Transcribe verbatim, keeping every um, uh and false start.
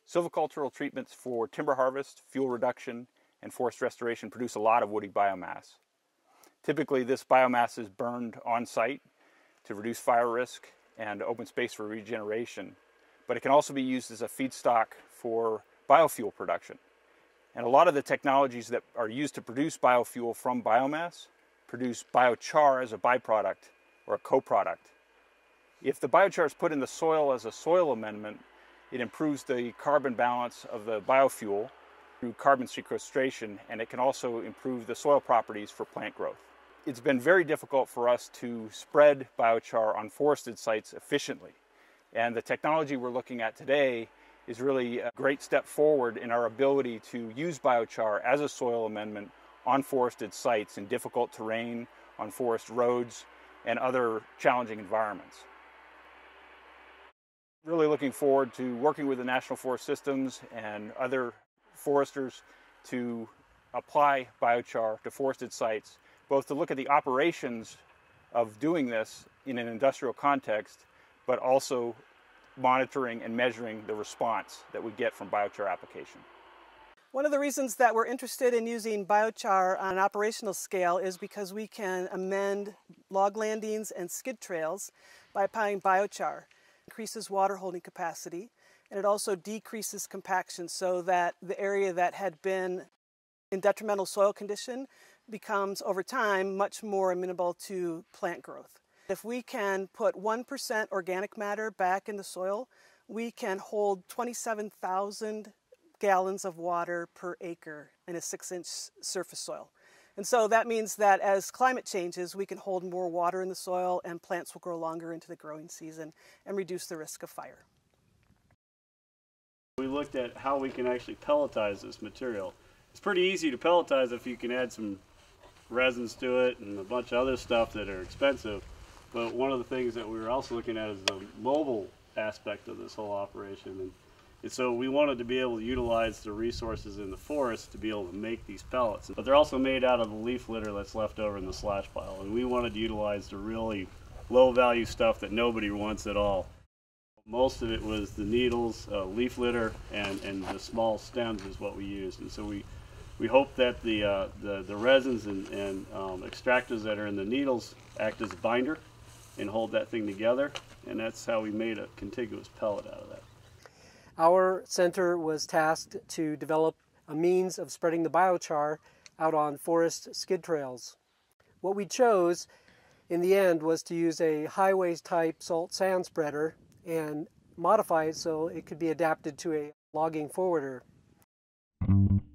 Silvicultural treatments for timber harvest, fuel reduction, and forest restoration produce a lot of woody biomass. Typically, this biomass is burned on site to reduce fire risk and open space for regeneration, but it can also be used as a feedstock for biofuel production. And a lot of the technologies that are used to produce biofuel from biomass produce biochar as a byproduct or a co-product. If the biochar is put in the soil as a soil amendment, it improves the carbon balance of the biofuel through carbon sequestration, and it can also improve the soil properties for plant growth. It's been very difficult for us to spread biochar on forested sites efficiently, and the technology we're looking at today is really a great step forward in our ability to use biochar as a soil amendment on forested sites in difficult terrain, on forest roads, and other challenging environments. Really looking forward to working with the National Forest Systems and other foresters to apply biochar to forested sites, both to look at the operations of doing this in an industrial context, but also monitoring and measuring the response that we get from biochar application. One of the reasons that we're interested in using biochar on an operational scale is because we can amend log landings and skid trails by applying biochar. It increases water holding capacity, and it also decreases compaction so that the area that had been in detrimental soil condition becomes over time much more amenable to plant growth. If we can put one percent organic matter back in the soil, we can hold twenty-seven thousand gallons of water per acre in a six inch surface soil. And so that means that as climate changes, we can hold more water in the soil and plants will grow longer into the growing season and reduce the risk of fire. We looked at how we can actually pelletize this material. It's pretty easy to pelletize if you can add some resins to it and a bunch of other stuff that are expensive. But one of the things that we were also looking at is the mobile aspect of this whole operation. And, and so we wanted to be able to utilize the resources in the forest to be able to make these pellets. But they're also made out of the leaf litter that's left over in the slash pile. And we wanted to utilize the really low value stuff that nobody wants at all. Most of it was the needles, uh, leaf litter, and, and the small stems is what we used. And so we, we hope that the, uh, the, the resins and, and um, extractors that are in the needles act as a binder and hold that thing together, and that's how we made a contiguous pellet out of that. Our center was tasked to develop a means of spreading the biochar out on forest skid trails. What we chose in the end was to use a highways type salt sand spreader and modify it so it could be adapted to a logging forwarder.